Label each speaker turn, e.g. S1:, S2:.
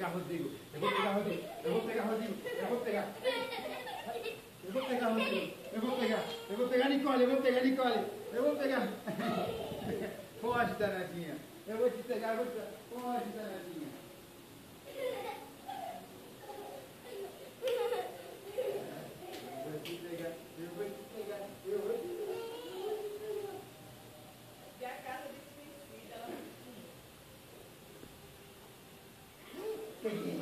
S1: pegar Rodrigo. Eu vou pegar Rodrigo. Eu vou pegar Rodrigo. Eu vou pegar. Eu vou pegar Rodrigo. Eu vou pegar. Eu vou pegar Nicole. Eu vou pegar Nicole. Eu vou pegar. Foge, danadinha. Eu vou te pegar. Eu vou te pegar. Foge, danadinha. Eu vou te pegar. Eu vou te pegar. Eu vou te pegar.
S2: E a casa desconhecida.
S1: Peguei.